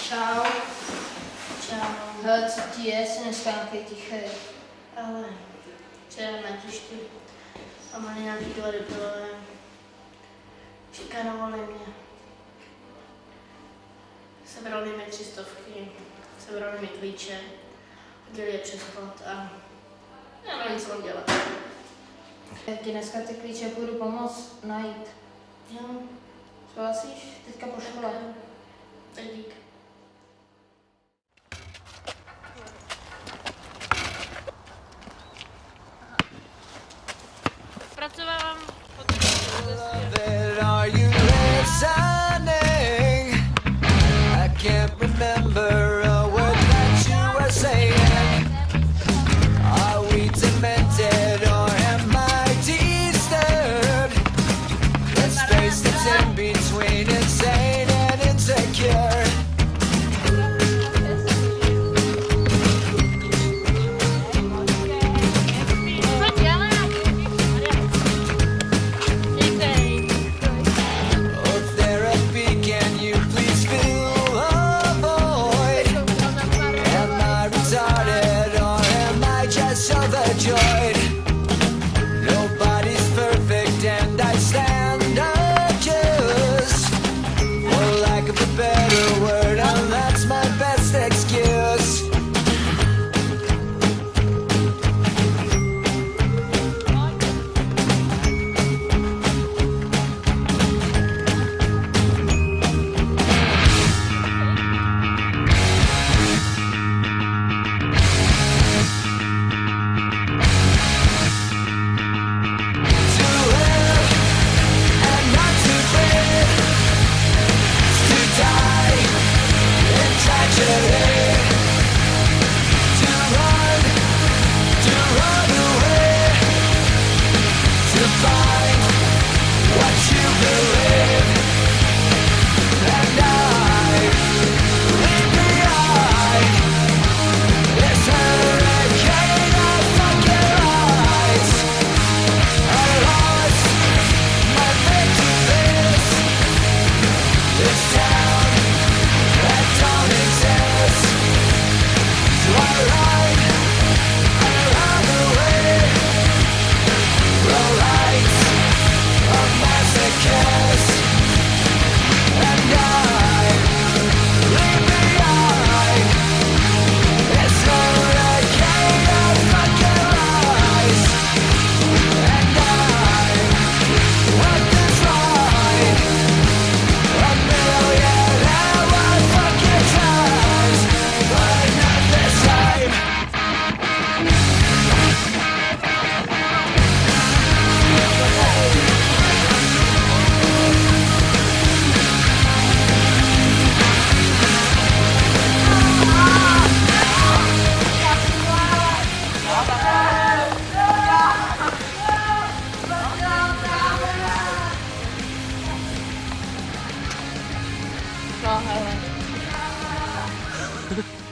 Čau. Čau. Hele, co ti je, si dneska nějaký tichej. Ale včera na hřišti a měli nějaký dva debilové. Šikanovali mě. Sebrali mi 300, sebrali mi klíče, hodili je přes plot a neměli co dělat. Já ti dneska ty klíče půjdu pomoct najít. Jo. Souhlasíš? Teďka po škole. Tak dík. Pracovávám Are you listening? I can't remember a word that you were saying. Are we demented or am I disturbed? The space that's in between insane and insecure. Overjoyed. Nobody's perfect and I stand accused, for lack of a better word, and that's my best excuse. No, hele.